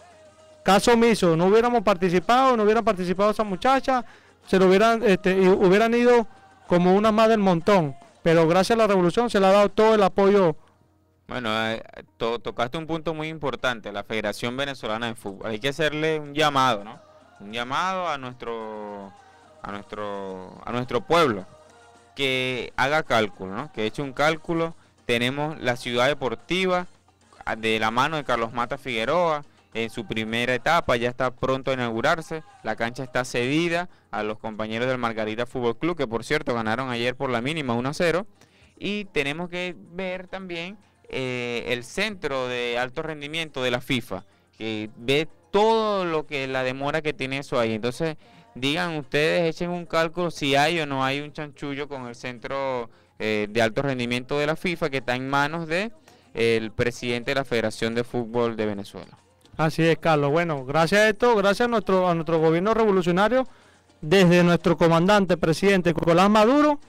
caso omiso, no hubiéramos participado, no hubieran participado esas muchachas, se lo hubieran, este, y hubieran ido como una más del montón. Pero gracias a la Revolución se le ha dado todo el apoyo. Bueno, eh, to, tocaste un punto muy importante, la Federación Venezolana de Fútbol. Hay que hacerle un llamado, ¿no? Un llamado a nuestro... a nuestro a nuestro pueblo que haga cálculo, ¿no? Que eche un cálculo. Tenemos la ciudad deportiva de la mano de Carlos Mata Figueroa en su primera etapa, ya está pronto a inaugurarse. La cancha está cedida a los compañeros del Margarita Fútbol Club, que por cierto ganaron ayer por la mínima uno a cero, y tenemos que ver también eh, el centro de alto rendimiento de la FIFA, que ve todo lo que la demora que tiene eso ahí. Entonces digan ustedes, echen un cálculo si hay o no hay un chanchullo con el centro eh, de alto rendimiento de la FIFA, que está en manos de eh, el presidente de la Federación de Fútbol de Venezuela. Así es, Carlos. Bueno, gracias a esto, gracias a nuestro, a nuestro gobierno revolucionario, desde nuestro comandante, presidente Nicolás Maduro,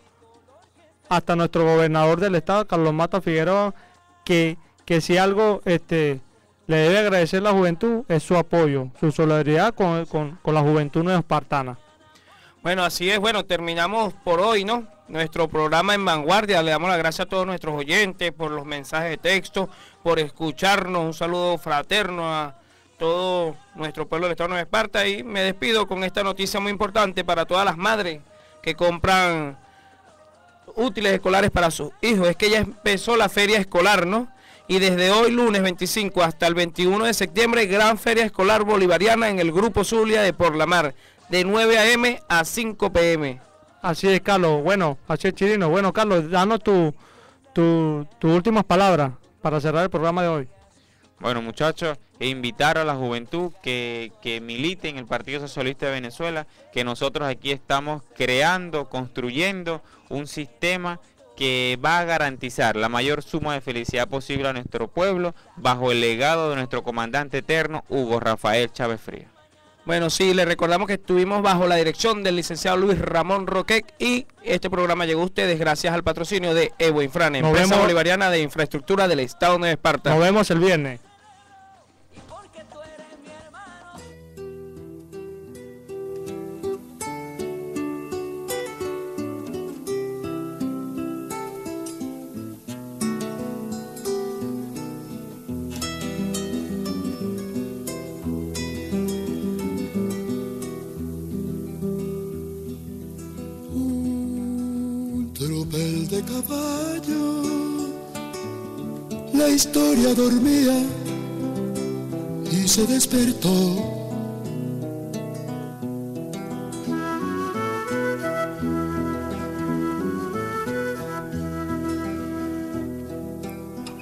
hasta nuestro gobernador del estado, Carlos Mata Figueroa, que, que si algo este le debe agradecer la juventud es su apoyo, su solidaridad con, con, con la juventud neoespartana. Bueno, así es. Bueno, terminamos por hoy, ¿no? Nuestro programa en Vanguardia. Le damos las gracias a todos nuestros oyentes por los mensajes de texto, por escucharnos. Un saludo fraterno a todo nuestro pueblo del estado de Nueva Esparta. Y me despido con esta noticia muy importante para todas las madres que compran útiles escolares para sus hijos. Es que ya empezó la feria escolar, ¿no? Y desde hoy, lunes veinticinco, hasta el veintiuno de septiembre, gran feria escolar bolivariana en el Grupo Zulia de Por la Mar, de nueve a eme a cinco pe eme. Así es, Carlos. Bueno, así es, Chirino. Bueno, Carlos, danos tus tu, tu últimas palabras para cerrar el programa de hoy. Bueno, muchachos, invitar a la juventud que, que milite en el Partido Socialista de Venezuela, que nosotros aquí estamos creando, construyendo un sistema que va a garantizar la mayor suma de felicidad posible a nuestro pueblo, bajo el legado de nuestro comandante eterno, Hugo Rafael Chávez Frías. Bueno, sí, le recordamos que estuvimos bajo la dirección del licenciado Luis Ramón Roquet, y este programa llegó a ustedes gracias al patrocinio de Evo Infrane, Nos empresa vemos. bolivariana de infraestructura del estado de Nueva Esparta. Nos vemos el viernes. Tropel de caballo, la historia dormía y se despertó.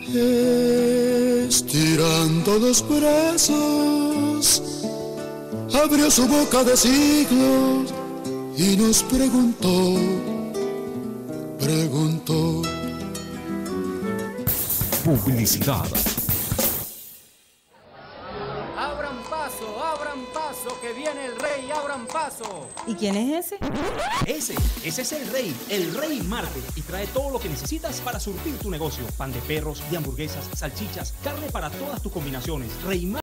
Estirando los brazos, abrió su boca de siglos y nos preguntó, preguntó. Publicidad. Abran paso, abran paso, que viene el rey, abran paso. ¿Y quién es ese? Ese, ese es el rey, el Rey Market, y trae todo lo que necesitas para surtir tu negocio. Pan de perros, de hamburguesas, salchichas, carne para todas tus combinaciones. Rey Market.